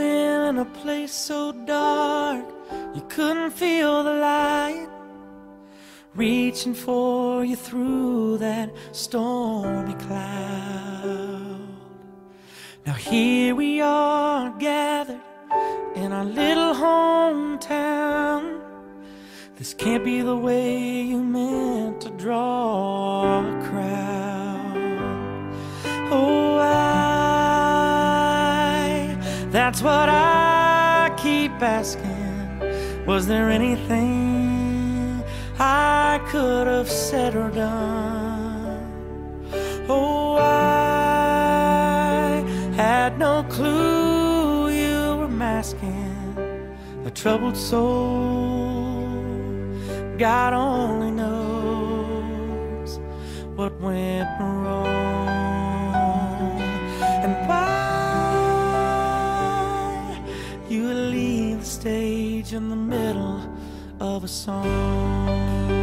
been in a place so dark you couldn't feel the light, reaching for you through that stormy cloud. Now here we are gathered in our little hometown. This can't be the way you meant to draw a crowd. Oh, that's what I keep asking. Was there anything I could have said or done? Oh, I had no clue you were masking a troubled soul. God only knows what went wrong, and why you leave the stage in the middle of a song.